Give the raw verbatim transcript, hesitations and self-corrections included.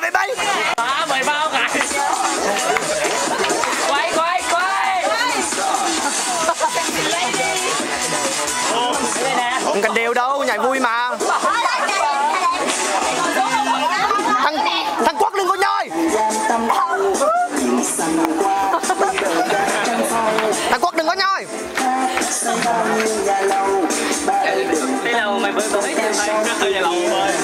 lại bay. À, mời bao cả. Quay quay quay. Không cần đều đâu, nhảy vui mà. Thằng thằng Quốc đừng có nhoi. Thằng Quốc đừng có nhoi. Thế nào mày bơi có thấy chưa mày? Cái thời lâu rồi.